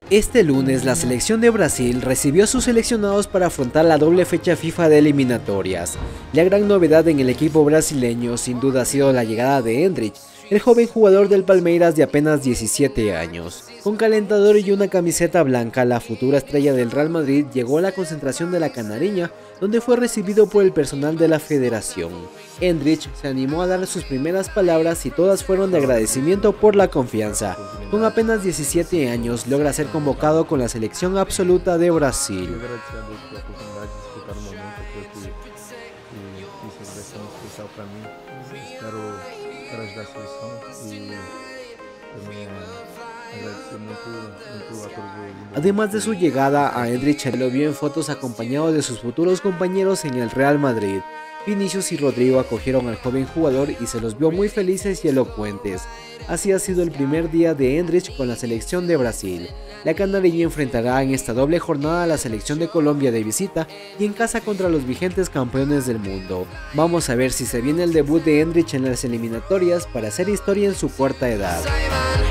Este lunes, la selección de Brasil recibió a sus seleccionados para afrontar la doble fecha FIFA de eliminatorias. La gran novedad en el equipo brasileño sin duda ha sido la llegada de Endrick, el joven jugador del Palmeiras de apenas 17 años. Con calentador y una camiseta blanca, la futura estrella del Real Madrid llegó a la concentración de la Canariña, donde fue recibido por el personal de la federación. Endrick se animó a dar sus primeras palabras y todas fueron de agradecimiento por la confianza. Con apenas 17 años logra ser convocado con la selección absoluta de Brasil. Además de su llegada, a Endrick se lo vio en fotos acompañado de sus futuros compañeros en el Real Madrid. Vinicius y Rodrigo acogieron al joven jugador y se los vio muy felices y elocuentes. Así ha sido el primer día de Endrick con la selección de Brasil. La canariña enfrentará en esta doble jornada a la selección de Colombia de visita y en casa contra los vigentes campeones del mundo. Vamos a ver si se viene el debut de Endrick en las eliminatorias para hacer historia en su corta edad.